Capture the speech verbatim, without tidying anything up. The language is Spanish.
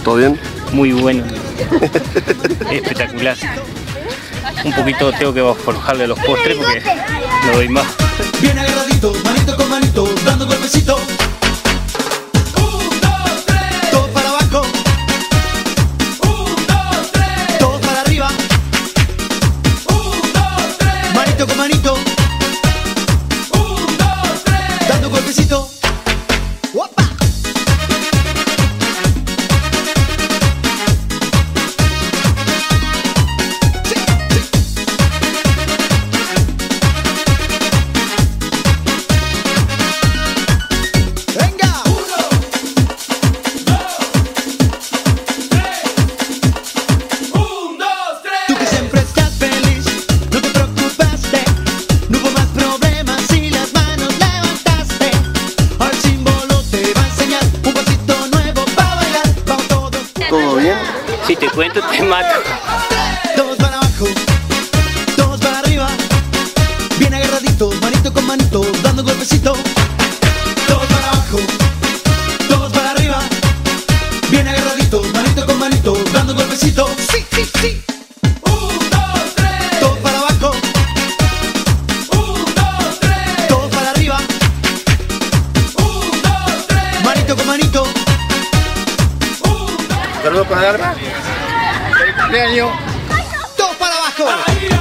¿Todo bien? Muy bueno. Espectacular. Un poquito tengo que aflojarle los postres porque no doy más. Bien agarradito, manito con manito, dando golpecito. Un, dos, tres. Todos para abajo. Un, dos, tres. Todos para arriba. Un, dos, tres. Manito con manito. Un, dos, tres. Dando golpecito. ¡Guapa! ¿Todo bien? Si te cuento te mato. Todos para abajo, todos para arriba. Bien agarraditos, manito con manito, dando golpecito. Todos para abajo, todos para arriba. Bien agarraditos, manito con manito, dando golpecito. Sí, sí, sí. Un, dos, tres. Todos para abajo. Un, dos, tres. Todos para arriba. Un, dos, tres. Manito con manito. Saludos para Alba. ¡Feliz cumpleaños! Todos para abajo.